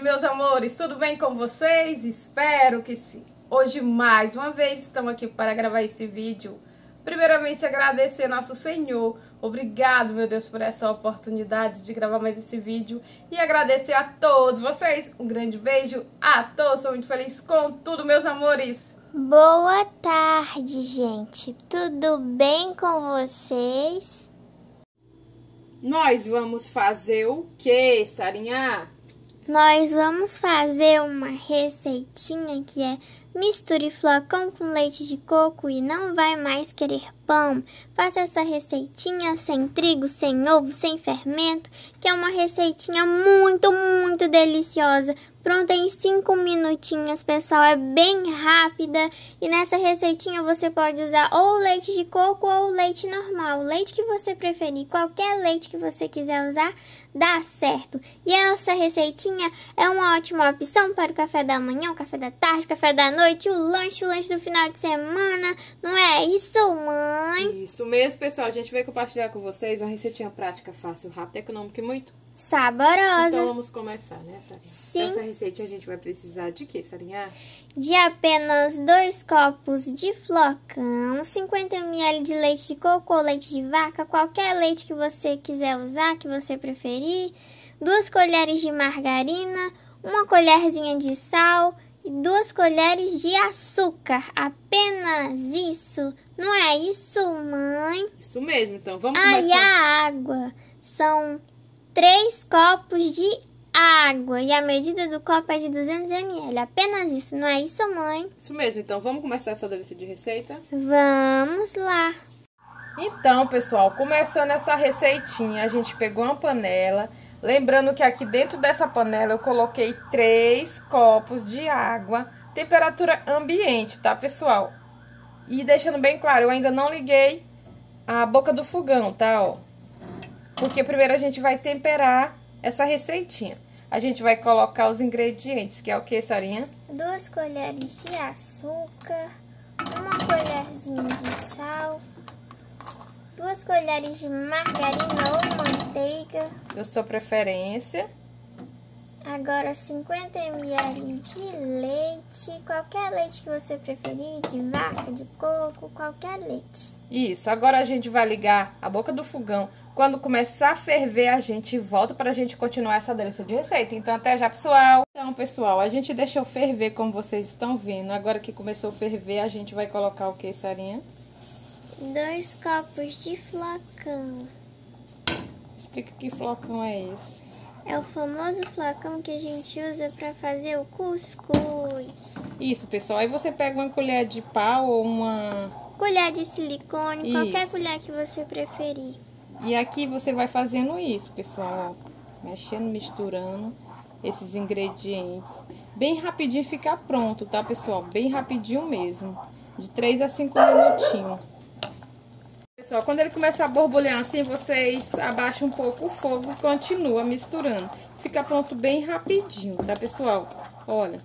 meus amores, tudo bem com vocês? Espero que sim. Hoje, mais uma vez, estamos aqui para gravar esse vídeo. Primeiramente, agradecer nosso Senhor. Obrigado, meu Deus, por essa oportunidade de gravar mais esse vídeo. E agradecer a todos vocês. Um grande beijo a todos. Sou muito feliz com tudo, meus amores. Boa tarde, gente. Tudo bem com vocês? Nós vamos fazer o quê, Sarinha? Nós vamos fazer uma receitinha que é misture flocão com leite de coco e não vai mais querer pão. Faça essa receitinha sem trigo, sem ovo, sem fermento, que é uma receitinha muito deliciosa. Pronta em 5 minutinhos, pessoal, é bem rápida. E nessa receitinha você pode usar ou leite de coco ou leite normal, o leite que você preferir, qualquer leite que você quiser usar, dá certo. E essa receitinha é uma ótima opção para o café da manhã, o café da tarde, o café da noite, o lanche do final de semana. Não é isso, mãe? Isso mesmo, pessoal. A gente veio compartilhar com vocês uma receitinha prática, fácil, rápida, econômica e muito saborosa. Então vamos começar, né, Sarinha? Sim. Essa receita a gente vai precisar de quê, Sarinha? De apenas 2 copos de flocão, 50 ml de leite de coco ou leite de vaca, qualquer leite que você quiser usar, que você preferir, 2 colheres de margarina, 1 colherzinha de sal e 2 colheres de açúcar. Apenas isso. Não é isso, mãe? Isso mesmo, então vamos começar. E a água são 3 copos de água e a medida do copo é de 200 ml. Apenas isso, não é isso, mãe? Isso mesmo, então vamos começar essa delícia de receita? Vamos lá. Então, pessoal, começando essa receitinha, a gente pegou uma panela. Lembrando que aqui dentro dessa panela eu coloquei 3 copos de água, temperatura ambiente, tá, pessoal? E deixando bem claro, eu ainda não liguei a boca do fogão, tá, ó? Porque primeiro a gente vai temperar essa receitinha. A gente vai colocar os ingredientes, que é o que, Sarinha? 2 colheres de açúcar, 1 colherzinha de sal, 2 colheres de margarina ou manteiga. Da sua preferência. Agora 50 ml de leite, qualquer leite que você preferir, de vaca, de coco, qualquer leite. Isso, agora a gente vai ligar a boca do fogão. Quando começar a ferver, a gente volta para a gente continuar essa delícia de receita. Então, até já, pessoal! Então, pessoal, a gente deixou ferver, como vocês estão vendo. Agora que começou a ferver, a gente vai colocar o que, Sarinha? 2 copos de flocão. Explica que flocão é esse. É o famoso flocão que a gente usa para fazer o cuscuz. Isso, pessoal. Aí você pega uma colher de pau ou uma colher de silicone, qualquer isso. colher que você preferir. E aqui você vai fazendo isso, pessoal, ó, mexendo, misturando esses ingredientes. Bem rapidinho fica pronto, tá, pessoal? Bem rapidinho mesmo, de 3 a 5 minutinhos. Pessoal, quando ele começar a borbulhar assim, vocês abaixam um pouco o fogo e continuam misturando. Fica pronto bem rapidinho, tá, pessoal? Olha,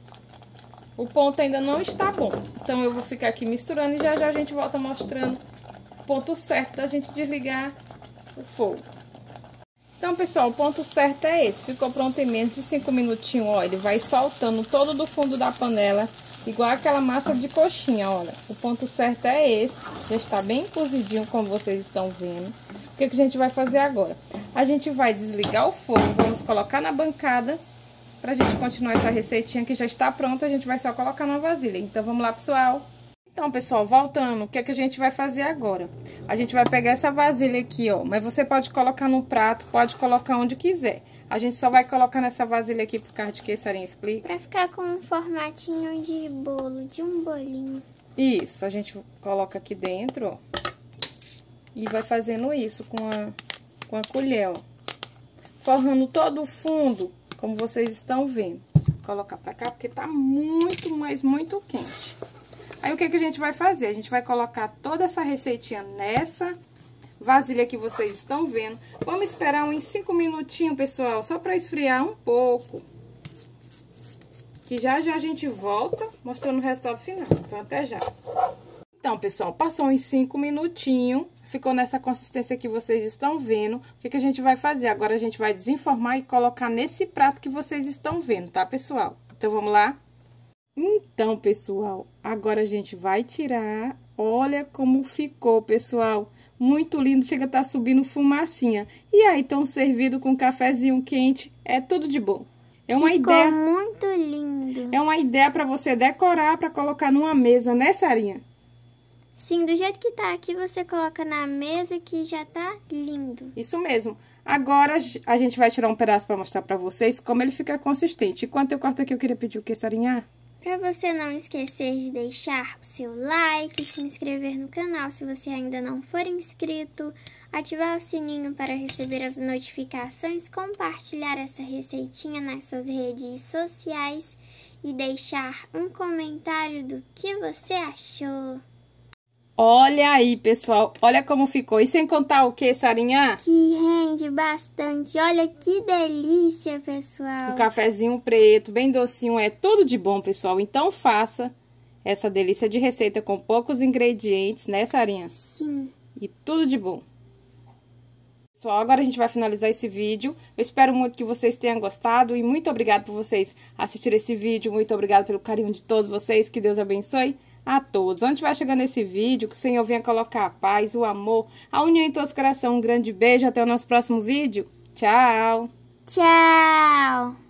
o ponto ainda não está bom, então eu vou ficar aqui misturando e já a gente volta mostrando o ponto certo da gente desligar o fogo. Então, pessoal, o ponto certo é esse. Ficou pronto em menos de 5 minutinhos, ó. Ele vai soltando todo do fundo da panela, igual aquela massa de coxinha, olha. O ponto certo é esse. Já está bem cozidinho, como vocês estão vendo. O que a gente vai fazer agora? A gente vai desligar o fogo, vamos colocar na bancada pra gente continuar essa receitinha que já está pronta. A gente vai só colocar na vasilha. Então, vamos lá, pessoal. Então, pessoal, voltando, o que é que a gente vai fazer agora? A gente vai pegar essa vasilha aqui, ó, mas você pode colocar no prato, pode colocar onde quiser. A gente só vai colocar nessa vasilha aqui por causa de que, Sarinha, explica? Pra ficar com um formatinho de bolo, de um bolinho. Isso, a gente coloca aqui dentro, ó, e vai fazendo isso com a colher, ó, forrando todo o fundo, como vocês estão vendo. Vou colocar pra cá porque tá muito, mas muito quente. Aí, o que a gente vai fazer? A gente vai colocar toda essa receitinha nessa vasilha que vocês estão vendo. Vamos esperar uns 5 minutinhos, pessoal, só para esfriar um pouco. Que já a gente volta mostrando o resultado final. Então, até já. Então, pessoal, passou uns 5 minutinhos. ficou nessa consistência que vocês estão vendo. O que a gente vai fazer? Agora a gente vai desenformar e colocar nesse prato que vocês estão vendo, tá, pessoal? Então, vamos lá? Então, pessoal, agora a gente vai tirar. Olha como ficou, pessoal. Muito lindo, chega a estar subindo fumacinha. E aí, tão servido com um cafezinho quente, é tudo de bom. É uma ideia muito lindo. É uma ideia para você decorar, para colocar numa mesa, né, Sarinha? Sim, do jeito que tá aqui, você coloca na mesa que já tá lindo. Isso mesmo. Agora, a gente vai tirar um pedaço para mostrar para vocês como ele fica consistente. Enquanto eu corto aqui, eu queria pedir o que, Sarinha? Para você não esquecer de deixar o seu like, se inscrever no canal se você ainda não for inscrito, ativar o sininho para receber as notificações, compartilhar essa receitinha nas suas redes sociais e deixar um comentário do que você achou. Olha aí, pessoal, olha como ficou. E sem contar o que, Sarinha? Que rende bastante. Olha que delícia, pessoal. Um cafezinho preto, bem docinho, é tudo de bom, pessoal. Então faça essa delícia de receita com poucos ingredientes, né, Sarinha? Sim. E tudo de bom. Pessoal, agora a gente vai finalizar esse vídeo. Eu espero muito que vocês tenham gostado e muito obrigada por vocês assistirem esse vídeo. Muito obrigada pelo carinho de todos vocês. Que Deus abençoe a todos. Onde vai chegando esse vídeo, que o Senhor venha colocar a paz, o amor, a união em todos os corações. Um grande beijo, até o nosso próximo vídeo. Tchau! Tchau!